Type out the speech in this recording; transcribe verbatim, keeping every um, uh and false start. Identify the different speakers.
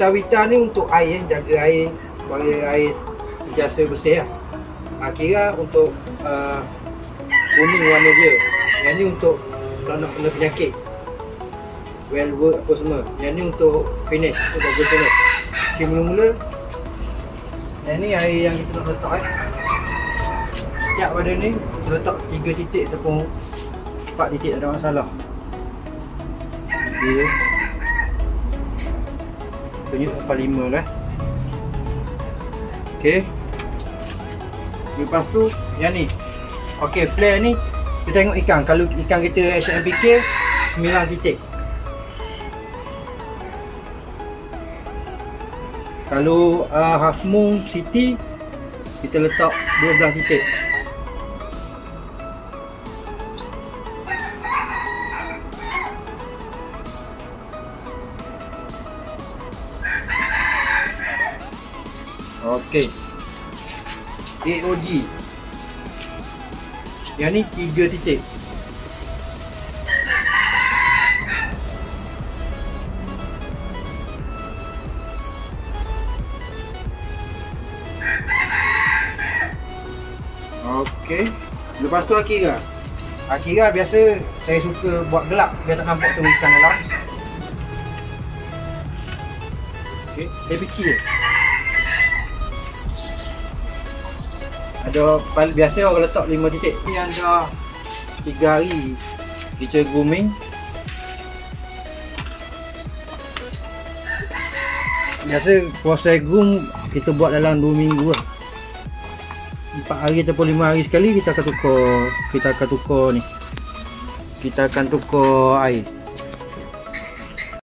Speaker 1: Wita-wita ni untuk air, jaga air, bagi air sentiasa bersih lah. Ha, kira untuk uh, booming warna dia. Yang ni untuk kalau nak kena penyakit, well work apa semua. Yang ni untuk finish, untuk jaga finish. Okay, mula-mula yang ni air yang kita nak letak eh. Setiap pada ni kita letak tiga titik ataupun empat titik, tak ada masalah. Okay. Tunjuk sampai lima lah. Okay. Lepas tu yang ni. Okay, flare ni kita tengok ikan. Kalau ikan kita H M P K sembilan titik. Kalau uh, Half Moon City kita letak dua belas titik. Okey. A O G. Yang ni tiga titik. Okey. Lepas tu Akira. Akira biasa saya suka buat gelap biar tak nampak tu ikan dalam. Okey, saya kecil je. Ada biasa orang letak lima titik. Ni yang dah tiga hari kita grooming. Biasa proses groom kita buat dalam dua minggu lah. empat hari ataupun lima hari sekali kita akan tukar kita akan tukar ni. Kita akan tukar air.